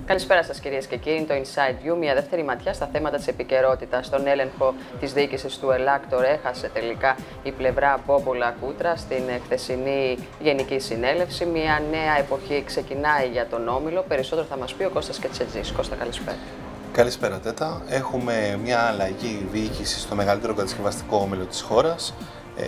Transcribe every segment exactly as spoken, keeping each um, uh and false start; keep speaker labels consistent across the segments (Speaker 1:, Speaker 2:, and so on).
Speaker 1: Καλησπέρα σας, κυρίες και κύριοι. Το Inside You, μια δεύτερη ματιά στα θέματα της επικαιρότητας. Στον έλεγχο της διοίκησης του Ελάκτορ έχασε τελικά η πλευρά Μπόμπολα-Κούτρα στην χθεσινή Γενική Συνέλευση. Μια νέα εποχή ξεκινάει για τον Όμιλο. Περισσότερο θα μας πει ο Κώστας Κετσετζής. Κώστα, καλησπέρα.
Speaker 2: Καλησπέρα, Τέτα. Έχουμε μια αλλαγή διοίκηση στο μεγαλύτερο κατασκευαστικό όμιλο της χώρας. Ε,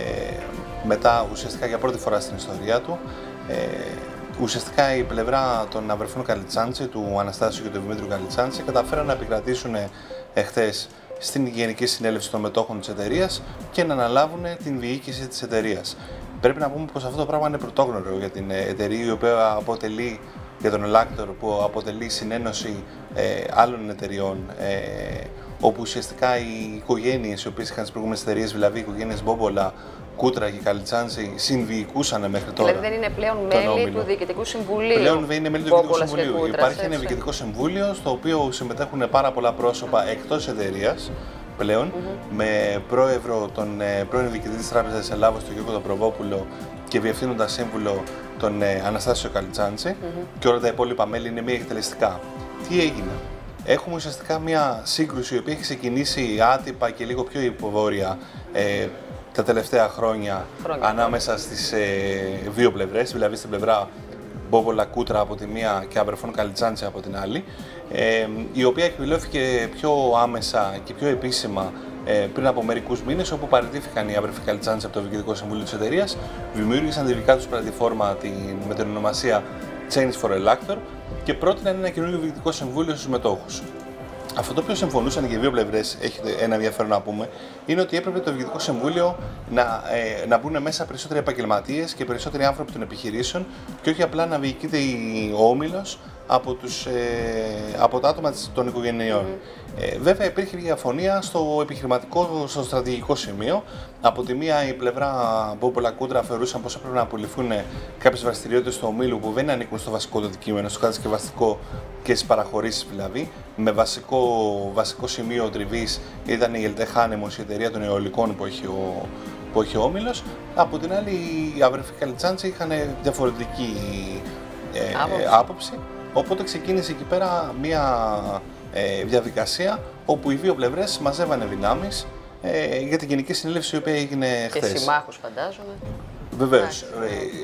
Speaker 2: μετά, ουσιαστικά για πρώτη φορά στην ιστορία του, ε, ουσιαστικά η πλευρά των αδερφών Καλιτσάντση, του Αναστάσιου και του Δημήτριου Καλιτσάντση, καταφέραν να επικρατήσουν εχθές στην Γενική Συνέλευση των Μετόχων της εταιρείας και να αναλάβουν την διοίκηση της εταιρείας. Πρέπει να πούμε πως αυτό το πράγμα είναι πρωτόγνωρο για την εταιρεία, η οποία αποτελεί, για τον Ελάκτορ, που αποτελεί συνένωση ε, άλλων εταιριών, ε, όπου ουσιαστικά οι οικογένειες οι οποίες είχαν τις προηγούμενες εταιρείες, δηλαδή οι οικογένειες Μπόμπολα, Κούτρα και Καλιτσάντση, συνδιοικούσαν μέχρι τώρα.
Speaker 1: Δηλαδή δεν είναι πλέον μέλη όμιλο. του Διοικητικού Συμβουλίου.
Speaker 2: Πλέον δεν είναι μέλη του Διοικητικού Συμβουλίου. Κούτρας, Υπάρχει έτσι. ένα Διοικητικό Συμβούλιο, στο οποίο συμμετέχουν πάρα πολλά πρόσωπα εκτός εταιρείας πλέον, mm-hmm. με πρόεδρο τον ε, πρώην Διοικητή της Τράπεζας της Ελλάδος, τον Γιώργο Προβόπουλο, και διευθύνοντα σύμβουλο τον ε, Αναστάσιο Καλιτσάντση, mm-hmm. και όλα τα υπόλοιπα μέλη είναι μη εκτελεστικά. Τι έγινε? Έχουμε ουσιαστικά μια σύγκρουση η οποία έχει ξεκινήσει άτυπα και λίγο πιο υποβόρεια ε, τα τελευταία χρόνια, χρόνια ανάμεσα στις ε, δύο πλευρές, δηλαδή στην πλευρά Μπόμπολα Κούτρα από τη μία και αδερφών Καλιτσάντση από την άλλη, ε, η οποία εκδηλώθηκε πιο άμεσα και πιο επίσημα ε, πριν από μερικούς μήνες, όπου παραιτήθηκαν οι αδερφοί Καλιτσάντση από το Διοικητικό Συμβούλιο της εταιρείας, δημιούργησαν τη δικά τους πλατφόρμα με την ονομασία Change for Elactor και πρότειναν ένα καινούργιο Διοικητικό Συμβούλιο στους μετόχους. Αυτό το οποίο συμφωνούσαν και οι δύο πλευρές, έχει ένα ενδιαφέρον να πούμε, είναι ότι έπρεπε το Διοικητικό Συμβούλιο να, ε, να μπουν μέσα περισσότεροι επαγγελματίες και περισσότεροι άνθρωποι των επιχειρήσεων και όχι απλά να διοικείται ο όμιλος από, τους, ε, από τα άτομα των οικογενειών. Mm. Ε, βέβαια υπήρχε διαφωνία στο επιχειρηματικό, στο στρατηγικό σημείο. Από τη μία η πλευρά Μπόμπολα Κούτρα θεωρούσαν πως έπρεπε να απολυθούν κάποιες δραστηριότητες του ομίλου που δεν ανήκουν στο βασικό το αντικείμενο, στο κατασκευαστικό και στις παραχωρήσεις δηλαδή. Με βασικό, βασικό σημείο τριβής ήταν η Ελτέ Χάνεμος, η εταιρεία των αιωλικών που έχει ο, που έχει ο όμιλος. Από την άλλη οι αδερφοί Καλιτσάντση είχαν διαφορετική ε, άποψη. άποψη. Οπότε ξεκίνησε εκεί πέρα μια ε, διαδικασία όπου οι δύο πλευρές μαζεύανε δυνάμεις ε, για την Γενική Συνέλευση η οποία έγινε χθες.
Speaker 1: Και συμμάχους φαντάζομαι.
Speaker 2: Βεβαίως. Ε,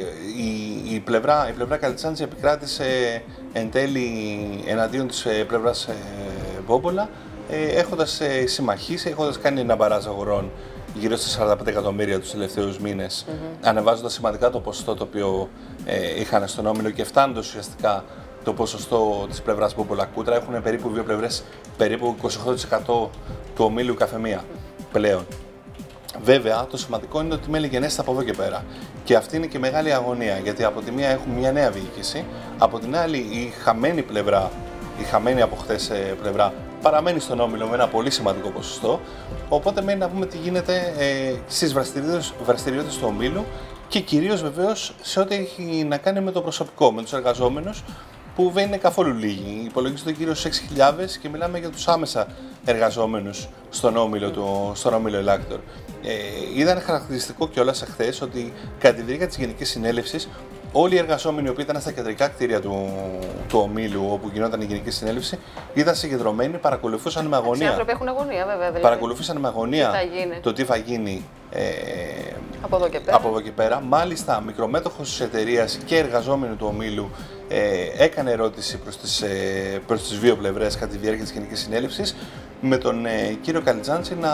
Speaker 2: η, η, πλευρά, η πλευρά Καλιτσάντση επικράτησε εν τέλει εναντίον της ε, πλευράς ε, Μπόμπολα, ε, έχοντας ε, συμμαχίσει, έχοντας κάνει ένα μπαράζ αγορών γύρω στα σαράντα πέντε εκατομμύρια τους τελευταίους μήνες, mm-hmm. ανεβάζοντας σημαντικά το ποσοστό το οποίο ε, είχαν στον όμιλο και φτάνοντας ουσιαστικά το ποσοστό της πλευράς Μπόμπολα Κούτρα. Έχουν περίπου δύο πλευρές, περίπου είκοσι οκτώ τοις εκατό του ομίλου καθεμία πλέον. Βέβαια, το σημαντικό είναι ότι μελιγενέστε από εδώ και πέρα. Και αυτή είναι και μεγάλη αγωνία, γιατί από τη μία έχουμε μια νέα διοίκηση, από την άλλη η χαμένη πλευρά, η χαμένη από χθες πλευρά, παραμένει στον όμιλο με ένα πολύ σημαντικό ποσοστό. Οπότε μένει να πούμε τι γίνεται ε, στις δραστηριότητες του ομίλου και κυρίως βεβαίως σε ό,τι έχει να κάνει με το προσωπικό, με τους εργαζόμενους, που δεν είναι καθόλου λίγοι. Υπολογίζονται γύρω στους έξι χιλιάδες και μιλάμε για τους άμεσα εργαζόμενους στον όμιλο, του, στον όμιλο Ελάκτορ. Ε, ήταν χαρακτηριστικό κιόλας εχθές ότι κατά τη διάρκεια της Γενικής Συνέλευσης όλοι οι εργαζόμενοι που ήταν στα κεντρικά κτίρια του, του ομίλου, όπου γινόταν η Γενική Συνέλευση, ήταν συγκεντρωμένοι, παρακολουθούσαν με αγωνία. Οι
Speaker 1: άνθρωποι έχουν αγωνία, βέβαια. Δηλαδή.
Speaker 2: Παρακολουθούσαν με αγωνία
Speaker 1: τι
Speaker 2: το τι θα γίνει ε,
Speaker 1: από, εδώ και πέρα.
Speaker 2: από εδώ και πέρα. Μάλιστα, μικρομέτωχος της εταιρείας και εργαζόμενοι του ομίλου ε, έκανε ερώτηση προς τις, ε, προς τις δύο πλευρές κατά τη διάρκεια της Γενικής Συνέλευσης, με τον ε, κύριο Καλιτσάντση να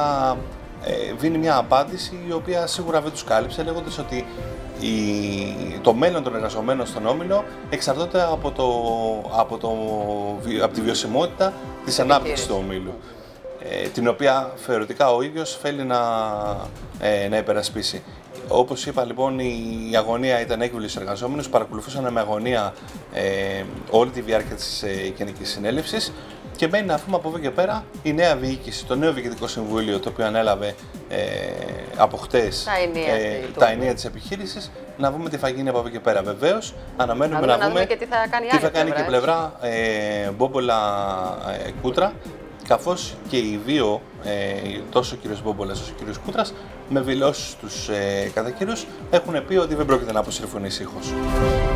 Speaker 2: ε, δίνει μια απάντηση η οποία σίγουρα δεν τους κάλυψε, λέγοντας ότι η, το μέλλον των εργαζομένων στον όμιλο εξαρτάται από, το, από, το, από τη βιωσιμότητα της ανάπτυξης του ομίλου, ε, την οποία θεωρητικά ο ίδιος θέλει να, ε, να υπερασπίσει. Όπως είπα λοιπόν, η αγωνία ήταν έκβολη στους εργαζόμενους, παρακολουθούσαν με αγωνία ε, όλη τη διάρκεια της ε, Γενικής Συνέλευσης και μένει να πούμε από εδώ και πέρα η νέα διοίκηση, το νέο Διοικητικό Συμβούλιο το οποίο ανέλαβε ε, από χτες
Speaker 1: τα ενία,
Speaker 2: ε, τα ενία της επιχείρησης, να δούμε τι θα γίνει από εδώ και πέρα. Βεβαίως, αναμένουμε να, να δούμε
Speaker 1: και τι θα κάνει,
Speaker 2: τι θα κάνει
Speaker 1: πλευρά,
Speaker 2: και η πλευρά ε, Μπόμπολα ε, Κούτρα, καθώς και οι δύο, ε, τόσο ο κύριος Μπόμπολας όσο ο κύριος Κούτρας, με δηλώσεις τους ε, κατά καιρούς, έχουν πει ότι δεν πρόκειται να αποσυρθούν ησύχως.